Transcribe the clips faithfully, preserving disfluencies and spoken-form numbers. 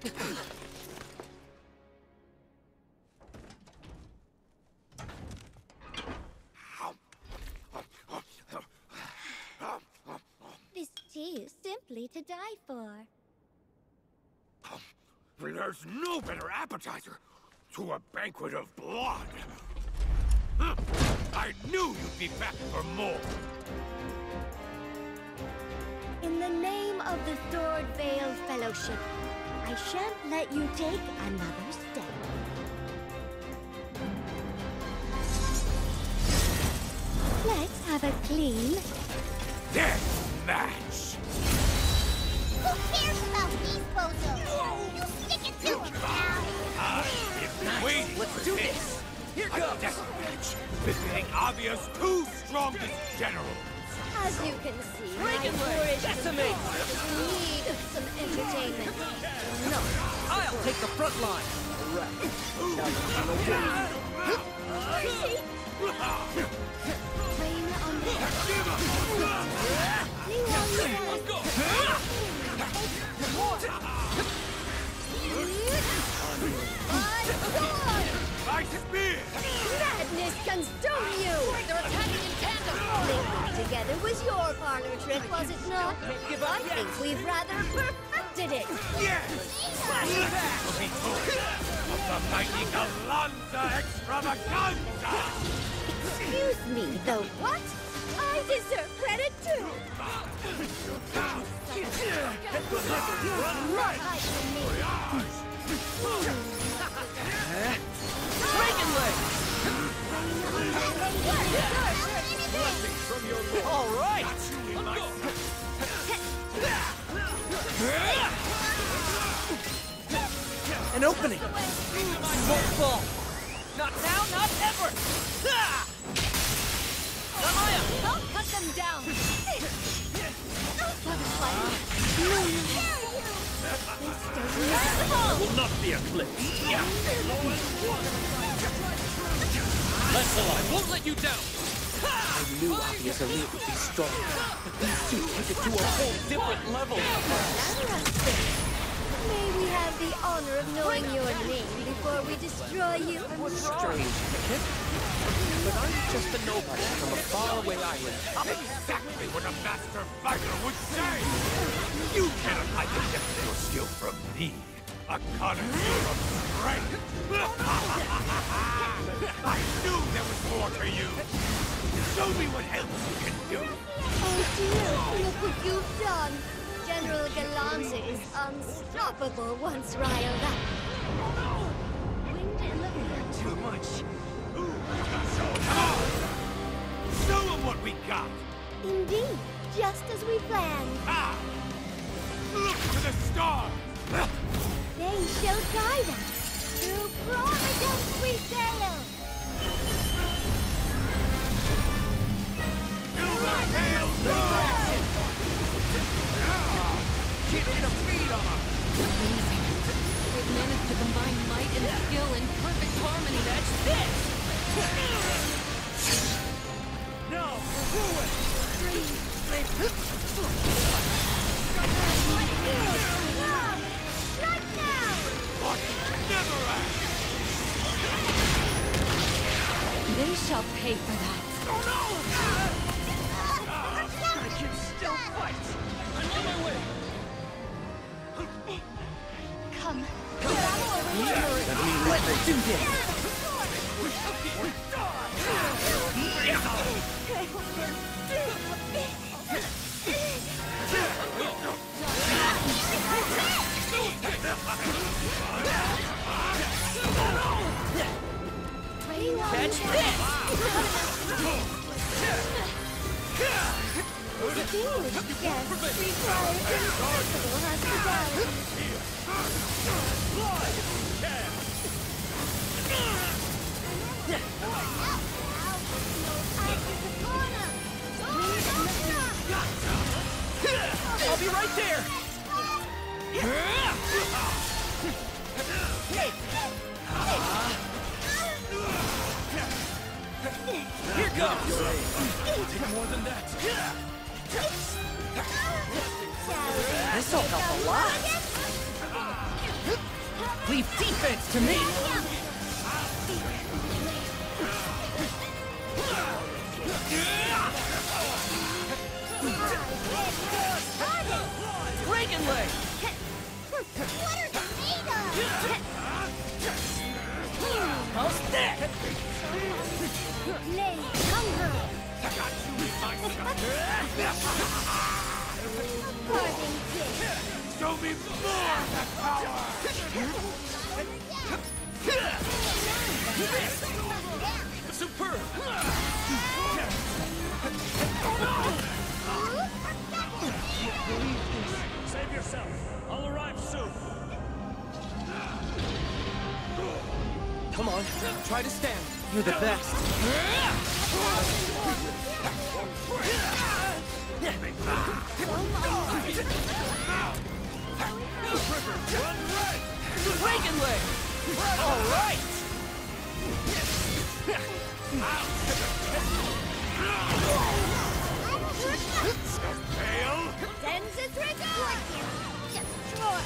This tea is simply to die for. There's no better appetizer to a banquet of blood. I knew you'd be back for more. In the name of the Sword Veil Fellowship, I shan't let you take another step. Let's have a clean death match. Who cares about these bozos? You stick it to them now. I've been waiting Let's for do this. this. Here A goes. death match between Avia's two strongest generals. As you can see, my Dragon Blade, boorish decimate! need some entertainment. No. I'll take the front line. Rain on the Let's go! My spear! Madness consume you! They're attacking in tandem! Linking together was your parlor trick, was it not? I think we've rather perfected it! Yes! Will be told of the mighty Galanza Extravaganza! Excuse me, though what? I deserve credit too! Not like me! Dragon Leg! All right! An opening! Won't fall! Not now, not ever! Amaya! I'll cut them down! I will not be eclipsed! Lancelot, I won't let you down! I knew Avia's elite would be strong, but these two take it to a whole different level! May we have the honor of knowing your name before we destroy you? Strange, Kit. But I'm just a nobody from a faraway island. Exactly what a master fighter would say! You cannot hide the depth of your skill from me, a connoisseur of strength! I knew there was more to you! Show me what else you can do! Oh dear, look what you've done! General Galanza is unstoppable once riled up. Wind and the wind. Too much. So come on! Show them what we got! Indeed, just as we planned. Ah! Look to the stars! They shall guide us through Providence we sail. Silver Tail Rise! Get in a feed on them! Amazing. They've managed to combine might and skill in perfect harmony. That's this! No! Do it! Strike now! What? Never act! They shall pay for that. Oh no! I can still fight! I'm on my way! Come. Let's do this! Catch this! Yes, requires impossible hospitality. I'll be right there! Here goes! Take more than that! This'll help a lot! Leave defense to me! Dragon leg! What are they made of? How's that? Lay hunger. Parting kiss. Show me more of that power! Superb! Save yourself. I'll arrive soon. Come on, try to stand. You're the best. Dragon leg! All right! Tail? Denza trigger. Destroy.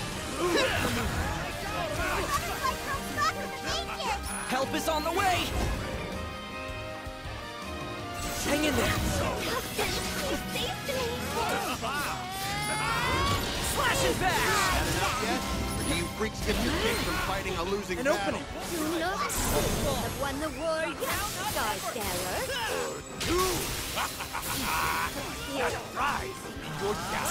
Help is on the way! Hang in there! Slash it back! Had enough yet? Or do you freaks get your kick from fighting a losing An battle? opening! Do not have won the war yet, Starsteller. That's right! Good job!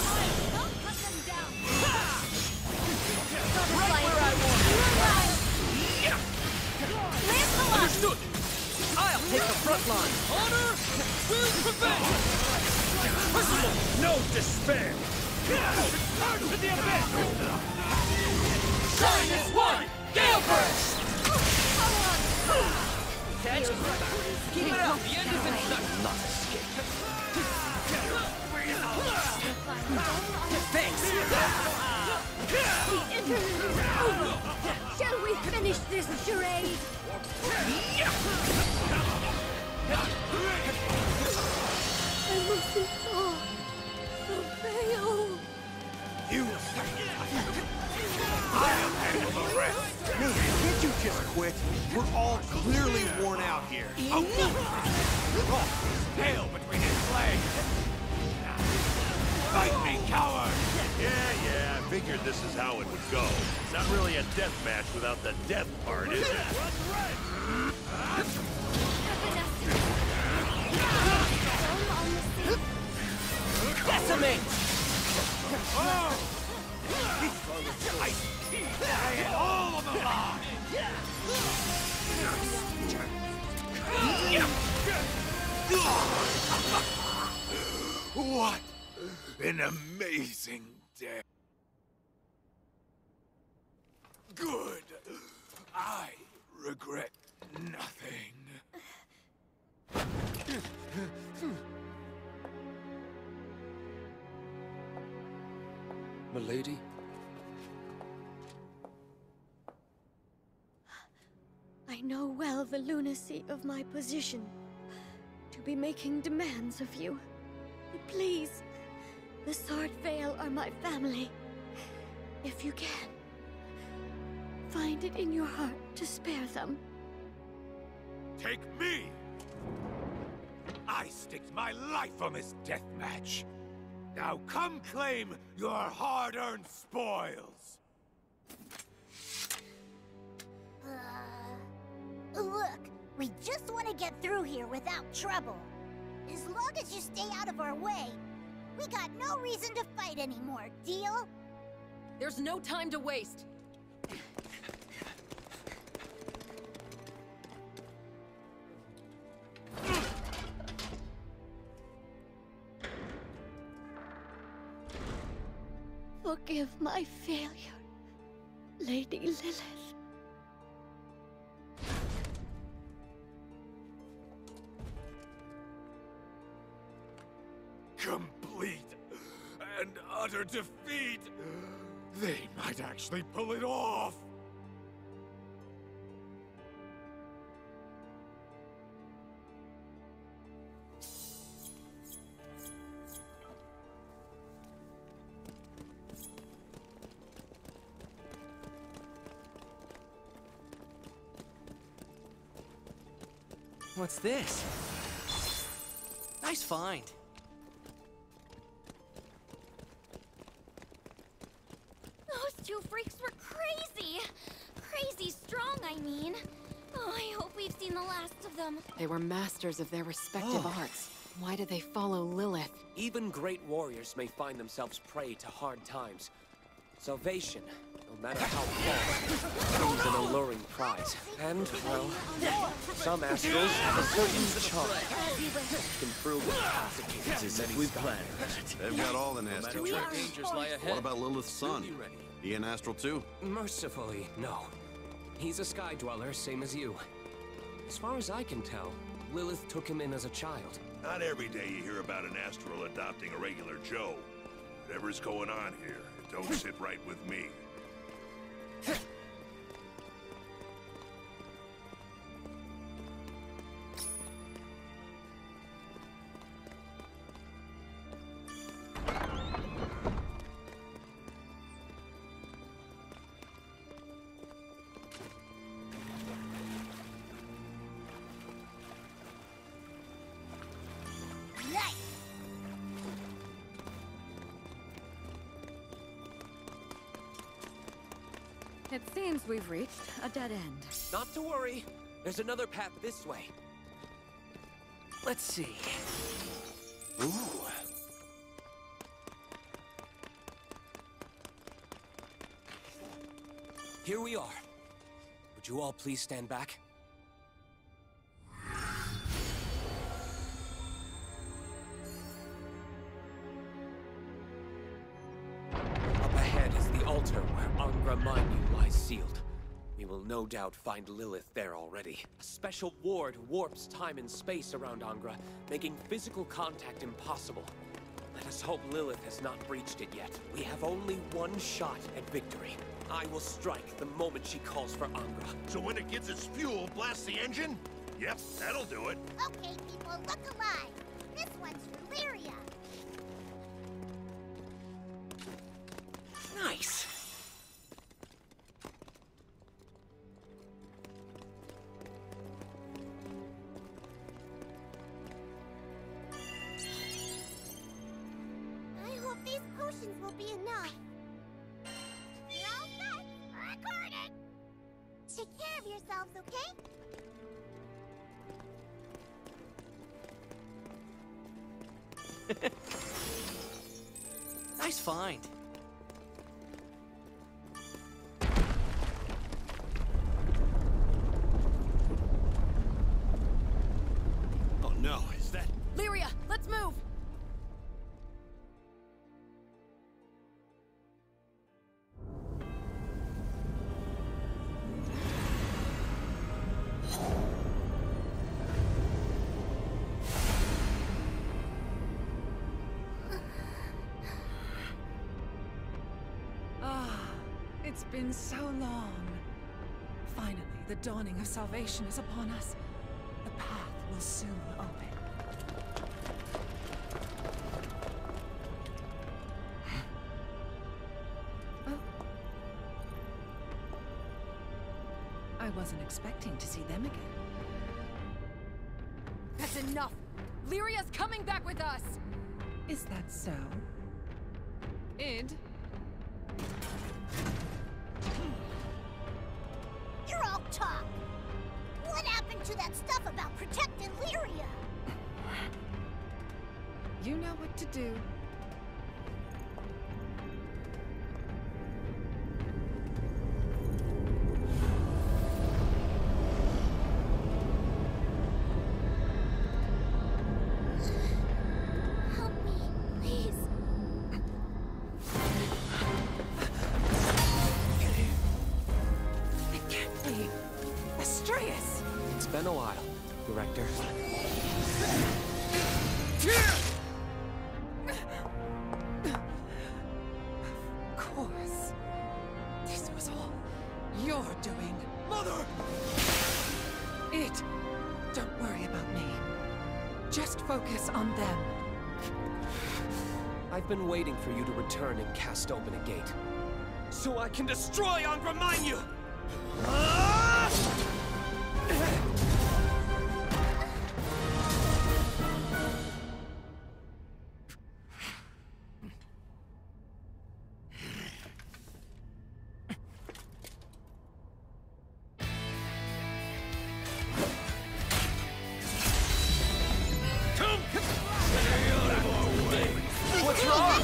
Understood! I'll take the front line! Honor will prevail! Personal! No despair. Turn to the abyss! Shine as one! Gale burst! Catch! Keep it up! The end is in sight! Not escape! Thanks! The interlude is over. Shall we finish this charade? I mustn't fall. Fail. You I'll handle the rest! Man, can't you just quit? We're all clearly worn out here. Oh, tail between his legs! Fight me, coward! Yeah, yeah, I figured this is how it would go. It's not really a death match without the death part, is it? Decimate! Oh! I lay it all on the line! What an amazing day! Good. I regret nothing. Milady? I know well the lunacy of my position. To be making demands of you. But please, the Sword Vale are my family. If you can, find it in your heart to spare them. Take me! I staked my life on this death match. Now come claim your hard-earned spoils. Uh, look, we just want to get through here without trouble. As long as you stay out of our way, we got no reason to fight anymore, deal? There's no time to waste. Forgive my failure, Lady Lilith. Complete and utter defeat! They might actually pull it off! What's this? Nice find. Those two freaks were crazy! Crazy strong, I mean. Oh, I hope we've seen the last of them. They were masters of their respective Oh. arts. Why do they follow Lilith? Even great warriors may find themselves prey to hard times. Salvation, no matter how far, seems an alluring prize. And, well, some astrals have a certain charm that can prove intoxicating to many skies. They've got all the nasty We are tricks. Dangers lie ahead. What about Lilith's son? He an astral too? Mercifully, no. He's a sky dweller, same as you. As far as I can tell, Lilith took him in as a child. Not every day you hear about an astral adopting a regular Joe. Whatever's going on here, it don't sit right with me. It seems we've reached a dead end. Not to worry. There's another path this way. Let's see. Ooh. Here we are. Would you all please stand back? Up ahead is the altar where Angra Mainyu lies sealed. We will no doubt find Lilith there already. A special ward warps time and space around Angra, making physical contact impossible. Let us hope Lilith has not breached it yet. We have only one shot at victory. I will strike the moment she calls for Angra. So when it gets its fuel, blast the engine? Yep, that'll do it. Okay, people, look alive. This one's for Lyria. Nice. I hope these potions will be enough. You're all set. Recorded. Take care of yourselves, okay? Nice find. Oh no, is that... Lyria, let's move! Ah, it's been so long. Finally, the dawning of salvation is upon us. The path will soon open. Oh. I wasn't expecting to see them again. That's enough! Lyria's coming back with us! Is that so? Id? You're all talk. What happened to that stuff about protecting Lyria? You know what to do. Help me, please. It can't be. Astreus! It's been a while, Director. Of course. This was all your doing. Mother! It. Don't worry about me. Just focus on them. I've been waiting for you to return and cast open a gate. So I can destroy Angra Mainyu! Ah! What's wrong?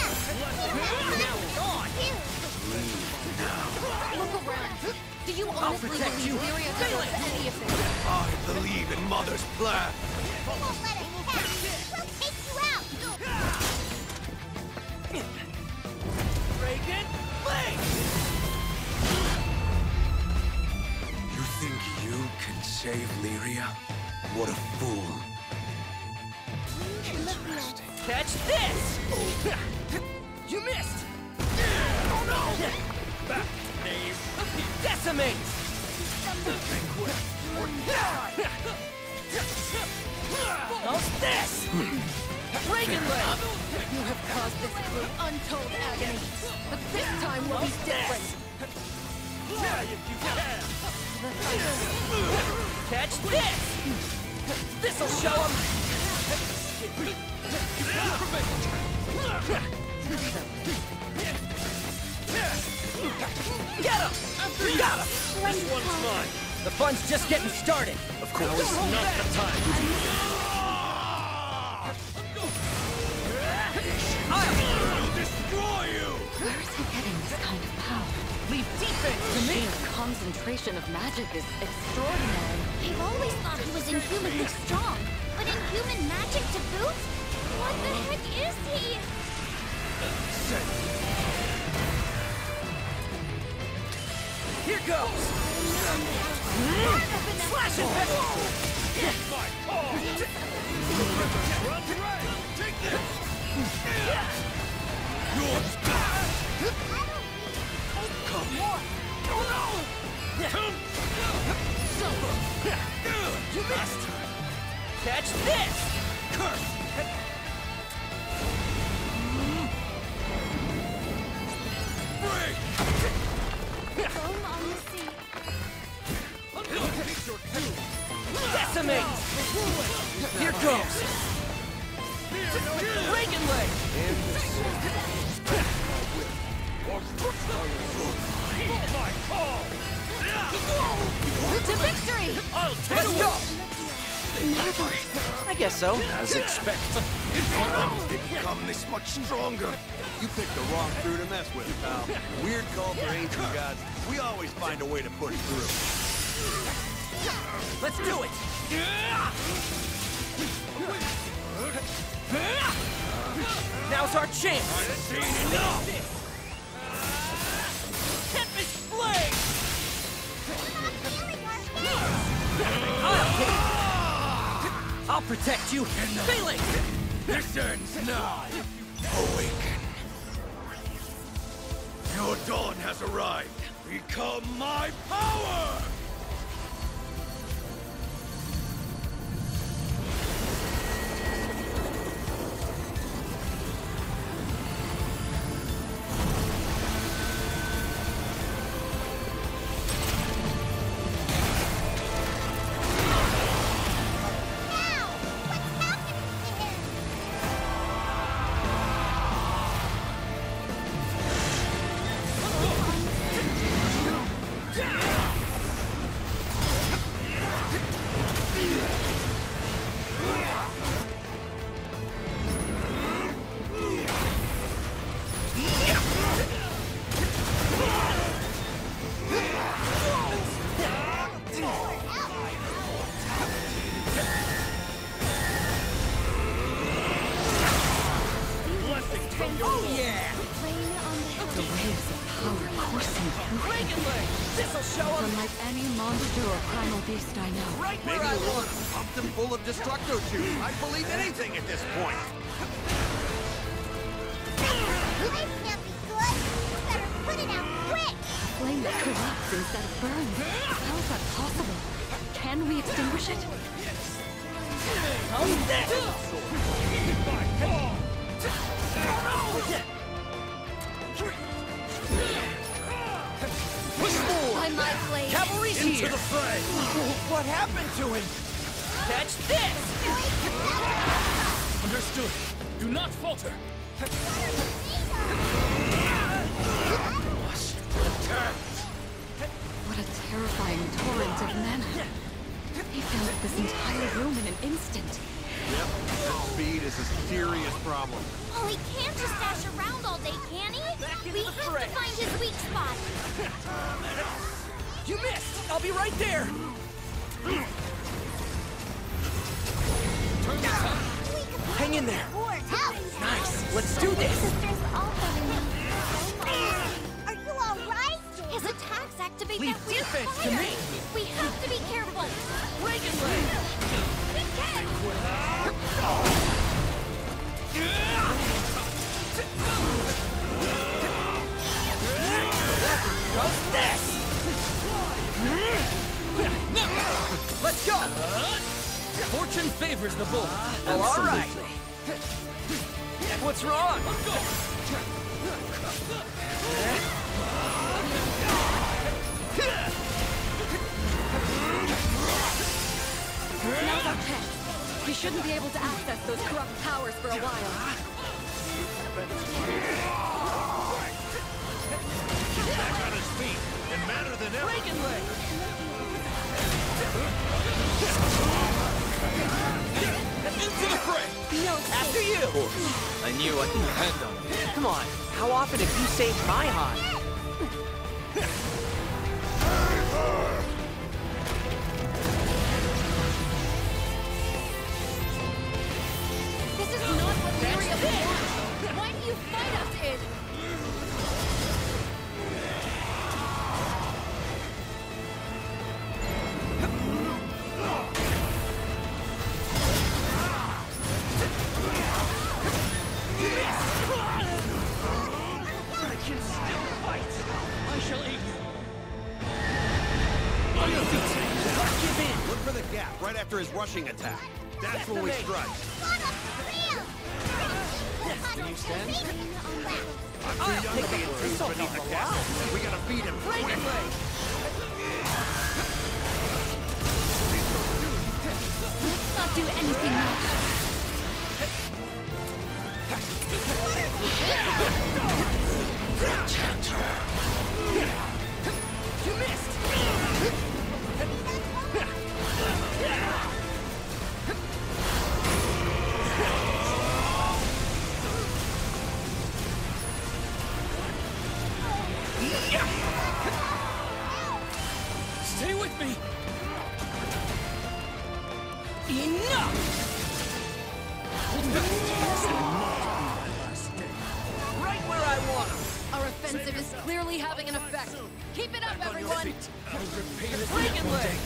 Look around. Do you I'll honestly protect believe you. Lyria deserves any of this? I believe in Mother's plan. We won't let it pass. We'll take you out. Reagan, Blake! You think you can save Lyria? What a fool. Interesting. Catch this! You missed! Oh no! Back, knave! Decimate! How's this? Reagan leg! You have caused this crew untold agony. But this time will be different. Yeah, if you can! Catch this! This'll show him! Get him! Got him! This one's mine! The fun's just getting started! Of course. Now is not the time! I'll destroy you! Where is he getting this kind of power? Leave defense to me! The concentration of magic is extraordinary. I've always thought he was inhumanly strong, but inhuman magic to boot? What the heck is he? Here goes! Slash it! My paw! Run right! Take this! Yours back! Come on! Oh no! Come! You missed! Catch this! Curse! Break! Foam on the sea. Decimate! Here goes! Reagan leg! My paw! To victory! I'll take Let's go! I guess so. As expected. Didn't become this much stronger. You picked the wrong crew to mess with, pal. Weird cult or ancient gods, we always find a way to push through. Let's do it! Now's our chance! I've seen enough! Tempest Blade! I'll protect you! Feeling! This ends now! Awaken! Your dawn has arrived! Become my power! Unlike any monster or primal beast I know. Right Maybe where I the want Lord pumped him full of Destructo juice. I'd believe anything at this point. Life can't be good. You better put it out quick. Flame that corrupts instead of burns. How is that possible? Can we extinguish it? How's this? Push forward! By my blade! Cavalry's Into here! the fray! What happened to him? Catch this! Understood. Do not falter. What a terrifying torrent of mana. He filled this entire room in an instant. Yep, that speed is a serious problem. Oh, he can't just dash around all day, can he? We have to find his weak spot. You missed! I'll be right there! Hang in there! Nice! Let's do this! Are you alright? His attacks activate Leave that weird defense fire. to me. We have to be careful. Reagan Blade! How's this? Let's go! Fortune favors the bold. Well, all right. What's wrong? Now's our chance. We shouldn't be able to access those corrupt powers for a while. Back on his feet, and madder than ever. Reagan Blade! Into the fray! No, After you! I knew I could depend on you. Come on, how often have you saved my hide? this is not what Lyria wants! Why do you fight us, Id? Look for the gap right after his rushing attack. That's when we strike. Can you stand? I'm too young to be entombed beneath the castle. We gotta beat him quick. Let's not do anything now. You missed! Stay with me! Enough! Right where I want him! Our offensive is clearly having an effect. Keep it up, everyone! Reagan Blade!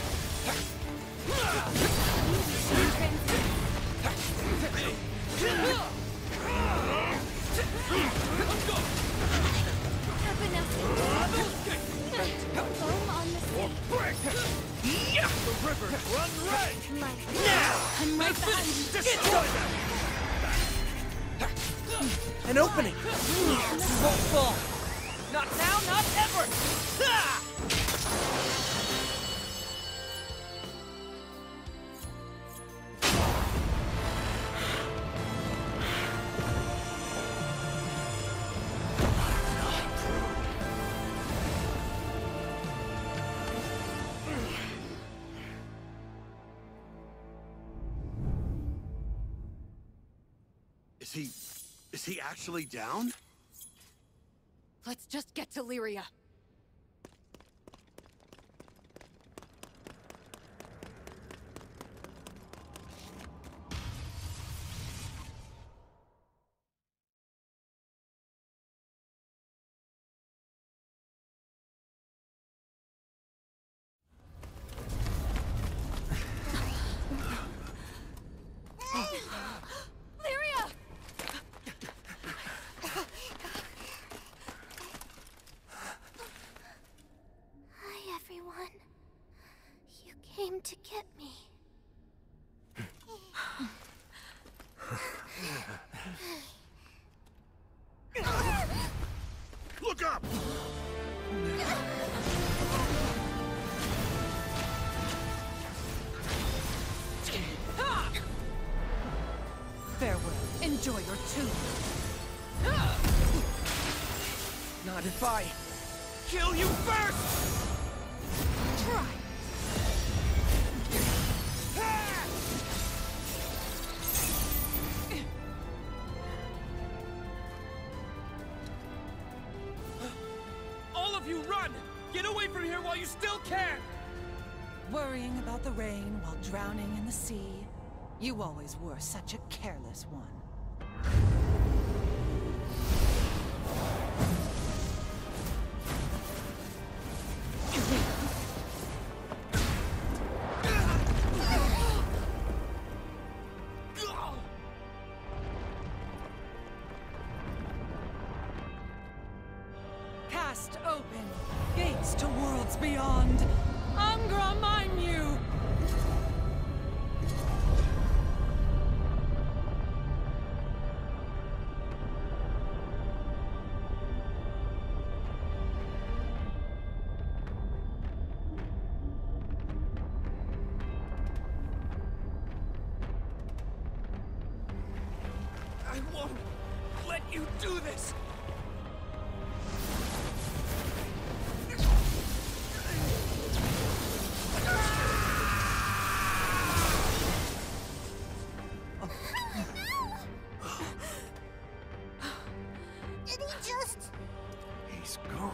The river, run red! Now! I'm right behind you. Destroy them! An opening! You won't fall! Not now, not ever! Ah! Is he... is he actually down? Let's just get to Lyria. To get me. Look up! Farewell. Enjoy your tomb. Not if I kill you first! Try. Get away from here while you still can! Worrying about the rain while drowning in the sea. You always were such a careless one. Cast open, gates to worlds beyond. Angra Mainyu! I won't let you do this! Did he just... He's gone.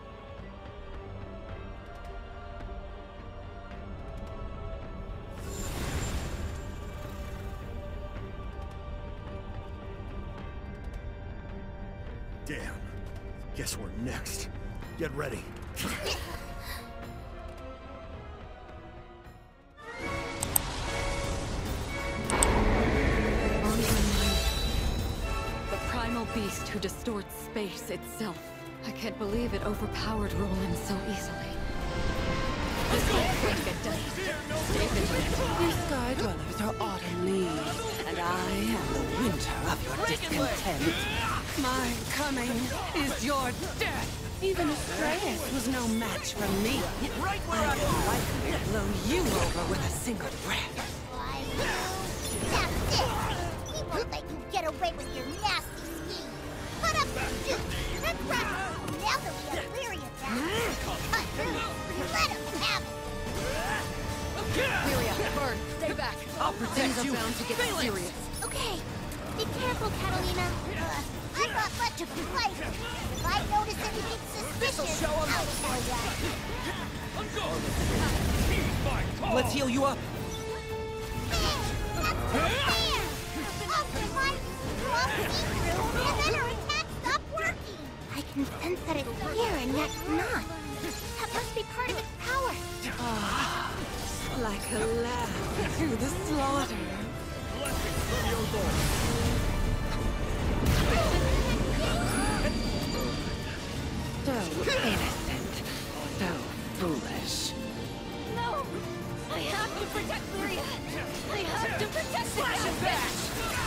Damn. Guess we're next. Get ready. The primal beast who distorts space itself. I can't believe it overpowered Roland so easily. This ain't going to get done. Stay vigilant. These Sky Dwellers are autumn leaves, and I am the winter of your discontent. My coming is your death. Even Atreus was no match for me. I can likely blow you over with a single breath. Why, you... That's it! He won't let you get away with your nasty scheme. Put up your dues! That's right! Now that we have Lyria back, cut loose! Let him have it! Lyria, Burn, stay back. I'll protect Things you! are bound to get Phalanx! serious. Okay, be careful, Catalina. Uh, I'm not much of a fighter. If I notice anything suspicious, show 'em. I'll tell ya. I'm going! Heed my call! Let's heal you up! Hey, that's not fair! After my strong see-through, and then our attack stopped working! I can sense that it's here and yet not. That must be part of its power. Ah, like a lamb to the slaughter. Blessings from your lord! So innocent, so foolish. No! I have to protect Lyria! I have to protect the Countess!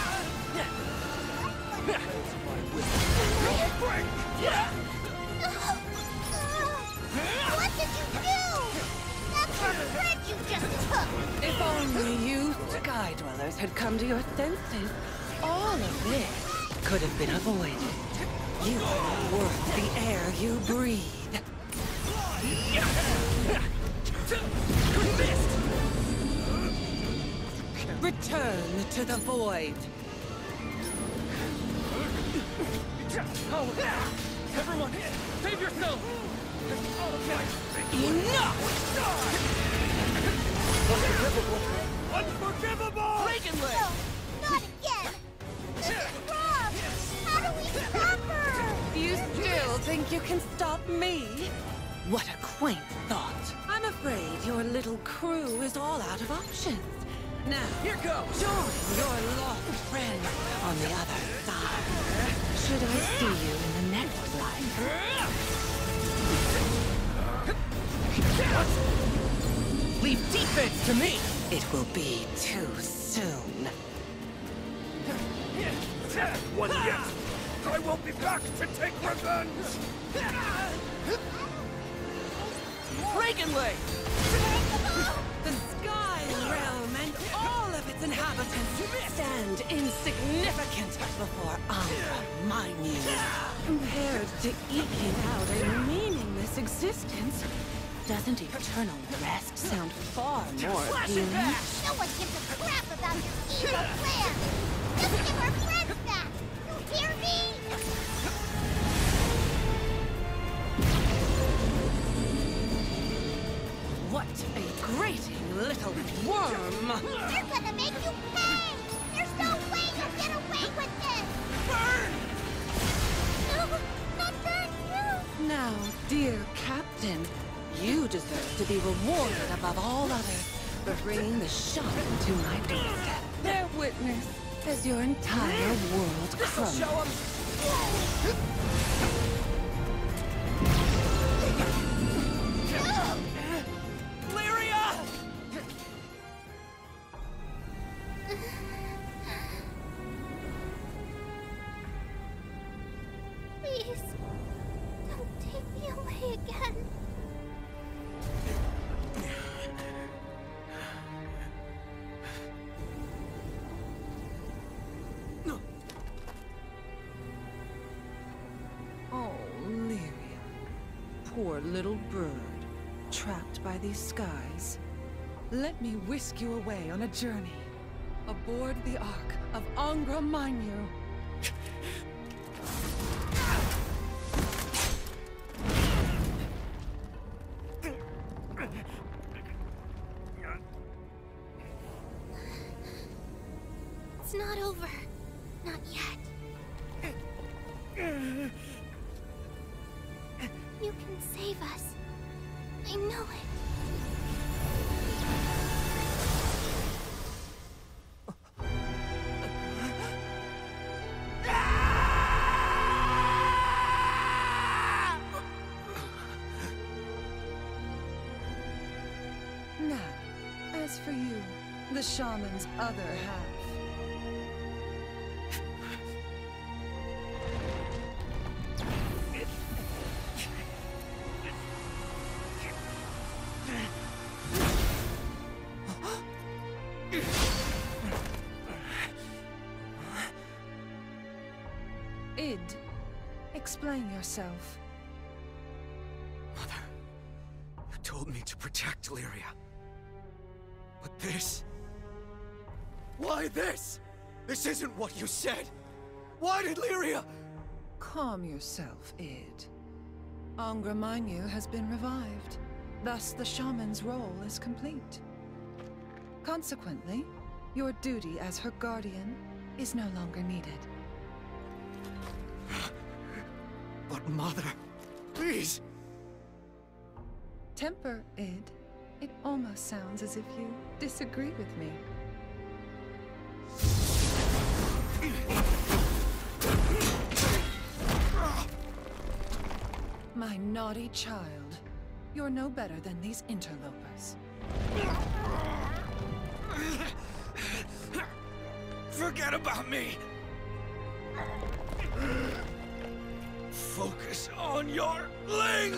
What did you do? That's our friend you just took! If only you Sky Dwellers had come to your senses, all of this could have been avoided. You are worth the air you breathe. Return to the void. Oh, everyone, save yourself! Enough! Unforgivable! Dragonlay! No, not again! This is wrong! How do we stop her? You still think you can stop me? What a quaint thought. I'm afraid your little crew is all out of options. Now, Here goes! join your lost friend on the other side. Should I see you in the next life? Leave defense to me! It will be too soon. One yet! I will be back to take revenge! Dragonlay! The Sky Realm and all of its inhabitants stand insignificant before Angra Mainyu. Compared to eking out a meaningless existence, doesn't eternal rest sound far more appealing? No one gives a crap about your evil plan! Just give our friends back! You hear me? be rewarded above all others for bringing the shaman to my doorstep. Bear witness as your entire world crumbles. Show 'em. Lyria! Please, don't take me away again. Oh, Lyria. Poor little bird, trapped by these skies. Let me whisk you away on a journey, aboard the Ark of Angra Mainyu. It's not over. Not yet. You can save us. I know it. Now, as for you, the shaman's other half. Id, explain yourself. Mother, you told me to protect Lyria. But this... Why this? This isn't what you said! Why did Lyria... Calm yourself, Id. Angra Mainyu has been revived. Thus, the shaman's role is complete. Consequently, your duty as her guardian is no longer needed. But Mother, please! Temper, Id. It almost sounds as if you disagree with me. My naughty child. You're no better than these interlopers. Forget about me! Focus on your Ling!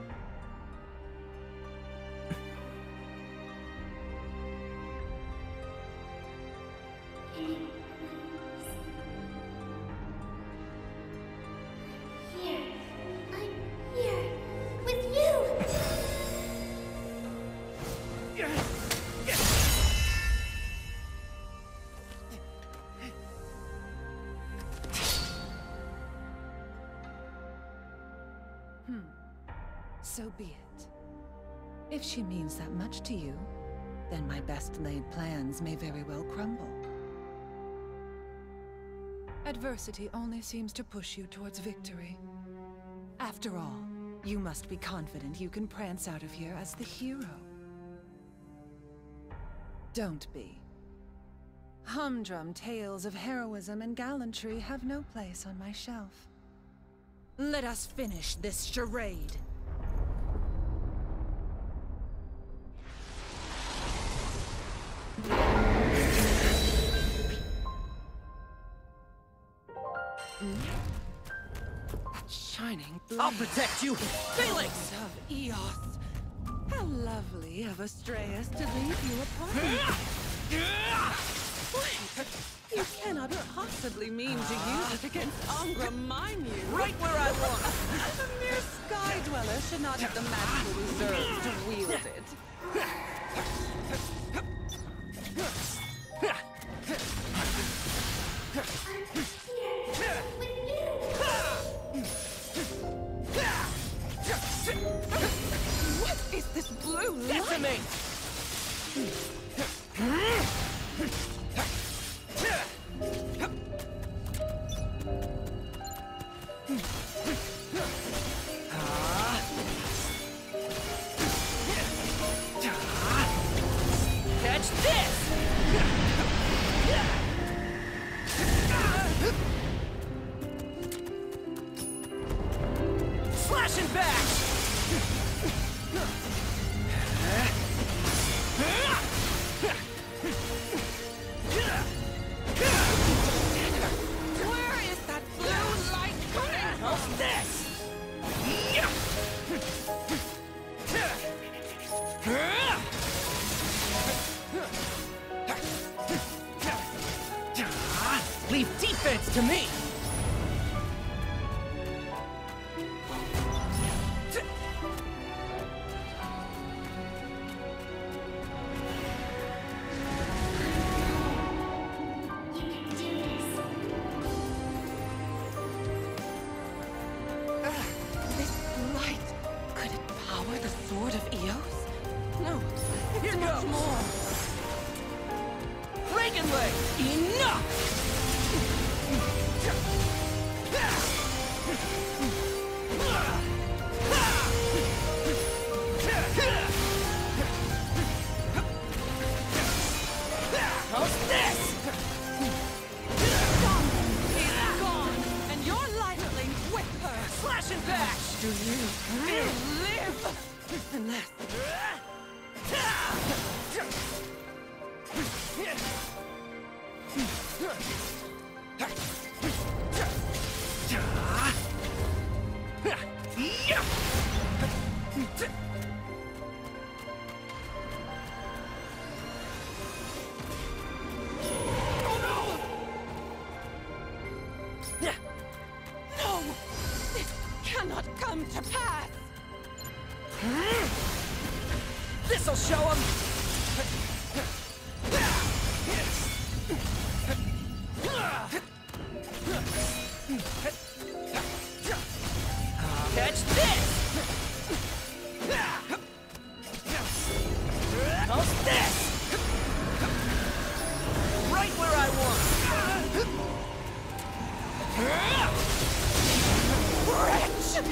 Here. I'm here. With you! Hmm. So be it. If she means that much to you, then my best laid plans may very well crumble. Adversity only seems to push you towards victory. After all, you must be confident you can prance out of here as the hero. Don't be. Humdrum tales of heroism and gallantry have no place on my shelf. Let us finish this charade. That shining blade. I'll protect you! Felix! Of Eos. How lovely of Astraeus to leave you apart. Wait! You cannot possibly mean to use it against Angra Mainyu. Right where I want it! A mere sky dweller should not have the magical reserve to wield it. What is this blue light? Get to me! Leave defense to me! This light, could it power the Sword of Eos? No, it's Here much goes. more. Dragon Leg! Enough! How's this? He's gone, and you're lightning with her. Slash and bash! Do you live? Unless... No! This cannot come to pass! This'll show him! Catch this! How's this? Right where I want! Wretch!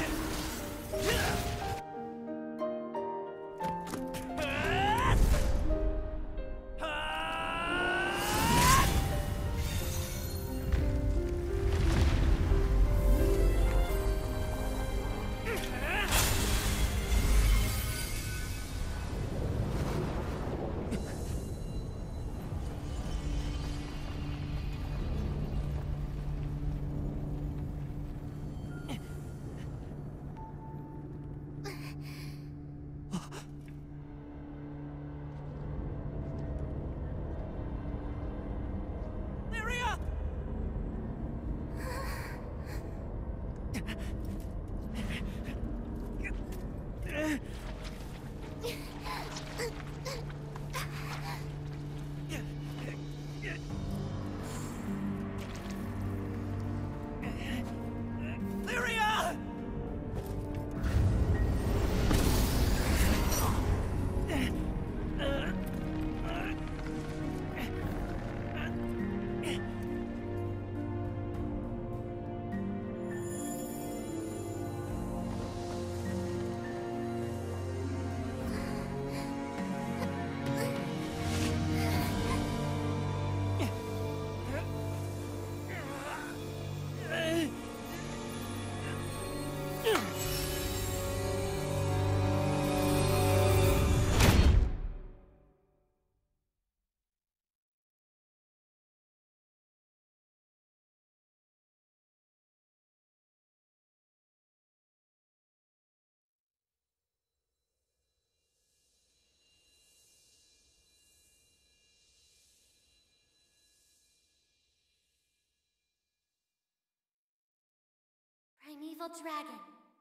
Primeval dragon,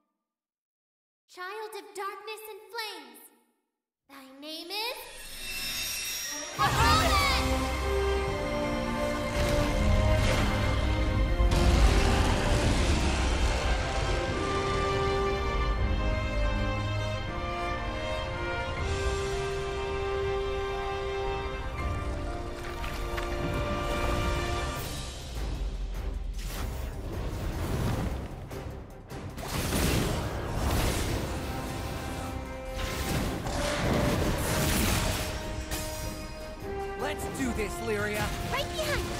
child of darkness and flames, thy name is... Apollon! Let's do this, Lyria! Right behind you.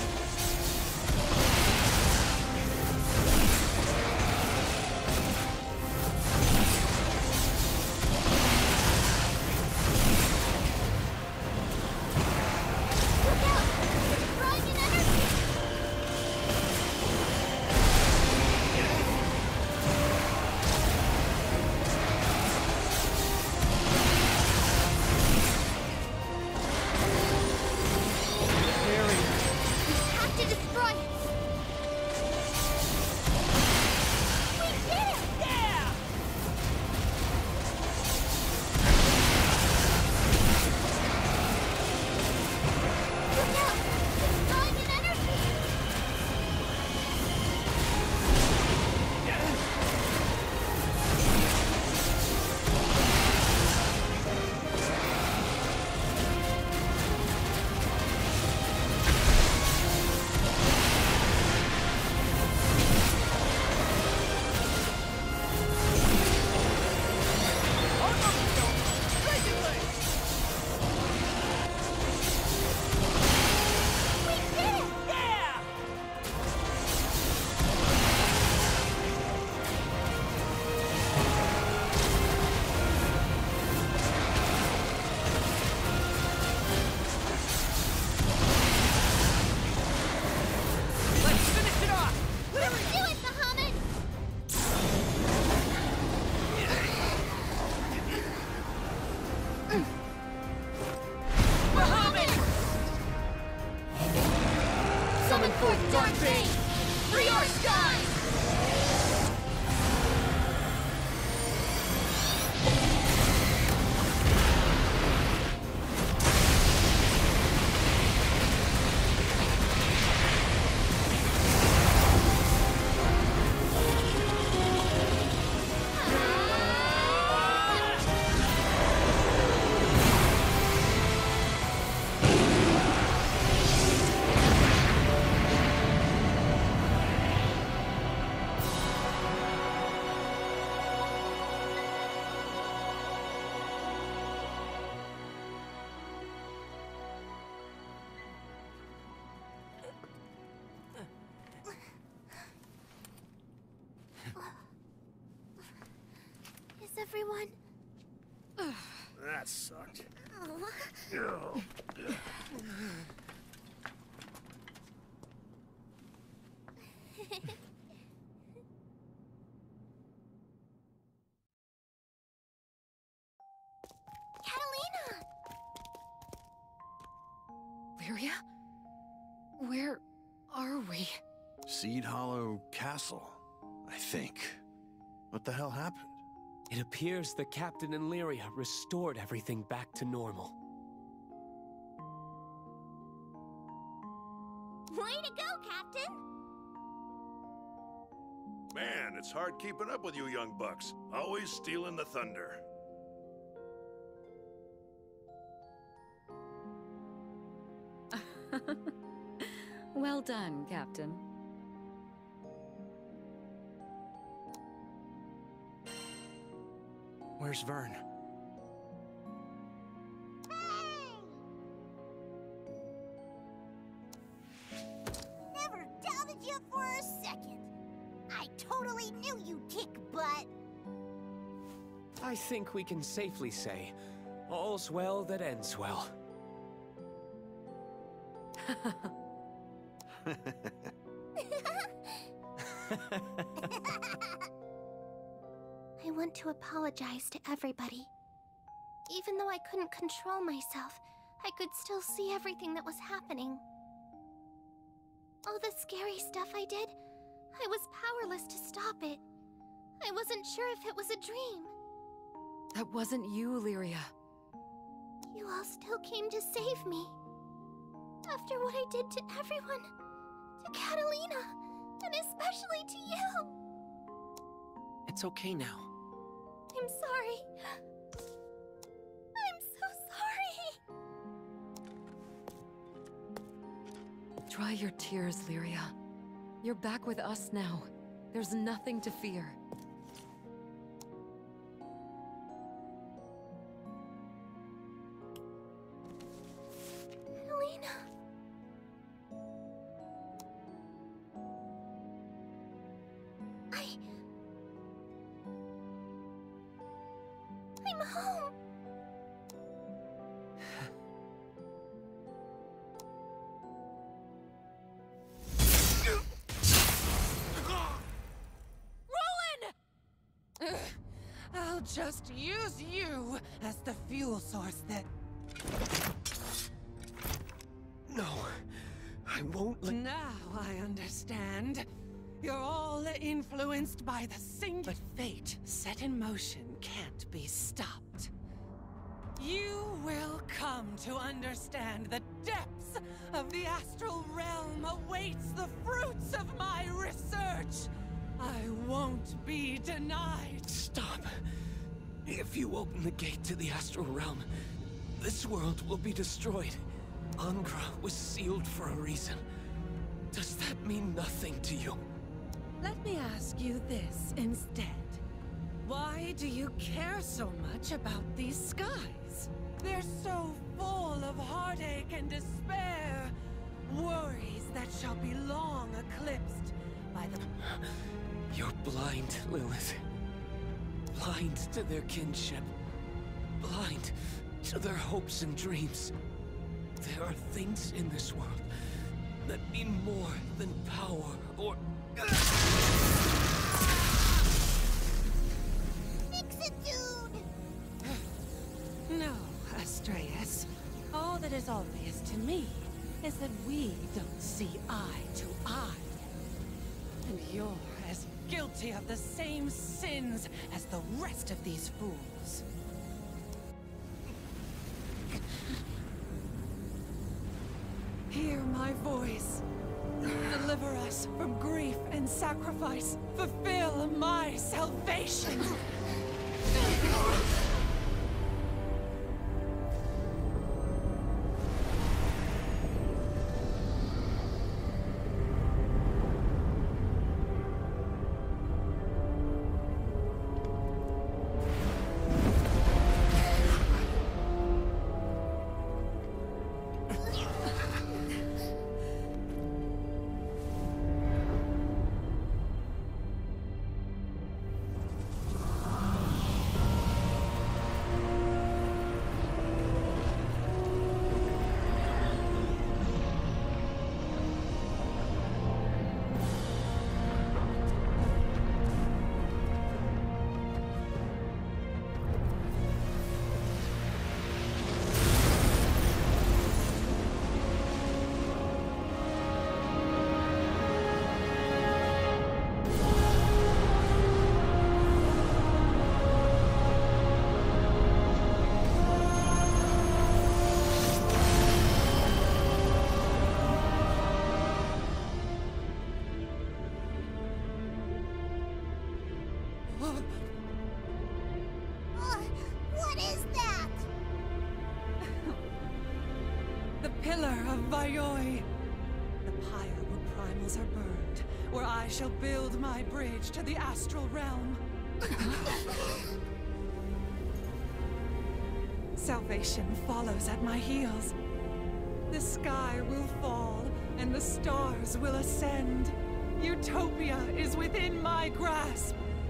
Look out! It's drawing in energy! We have to destroy it! forth, Dark Bane! For your skies! Is everyone... That sucked. Oh. Catalina! Lyria? Where are we? Seed Hollow Castle, I think. What the hell happened? It appears the Captain and Lyria restored everything back to normal. Way to go, Captain! Man, it's hard keeping up with you young bucks. Always stealing the thunder. Well done, Captain. Where's Vern? Never doubted you for a second. I totally knew you'd kick butt. I think we can safely say, all's well that ends well. I want to apologize to everybody. Even though I couldn't control myself, I could still see everything that was happening. All the scary stuff I did, I was powerless to stop it. I wasn't sure if it was a dream. That wasn't you, Lyria. You all still came to save me. After what I did to everyone. To Catalina. And especially to you. It's okay now. I'm sorry. I'm so sorry. Dry your tears, Lyria. You're back with us now. There's nothing to fear. Catalina. I... I'm home. Ugh, I'll just use you as the fuel source that... No, I won't let... Now I understand. You're all influenced by the single... But fate set in motion can't be stopped. You will come to understand the depths of the astral realm awaits the fruits of my research. I won't be denied. Stop. If you open the gate to the astral realm, this world will be destroyed. Angra was sealed for a reason. Does that mean nothing to you? Let me ask you this instead. Why do you care so much about these skies? They're so full of heartache and despair. Worries that shall be long eclipsed by the... You're blind, Lilith. Blind to their kinship. Blind to their hopes and dreams. There are things in this world that mean more than power or... Fix it, dude! No, Astraeus. All that is obvious to me is that we don't see eye to eye. And you're as guilty of the same sins as the rest of these fools. Hear my voice. Deliver us from grief and sacrifice. Fulfill my salvation. Vayoi, the pyre where primals are burned, where I shall build my bridge to the astral realm. Salvation follows at my heels. The sky will fall, and the stars will ascend. Utopia is within my grasp.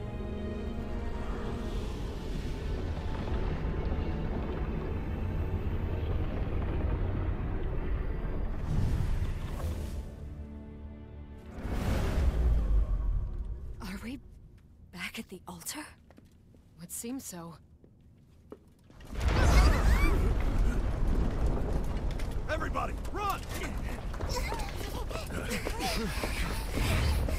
At the altar? Would seem so. Everybody, run!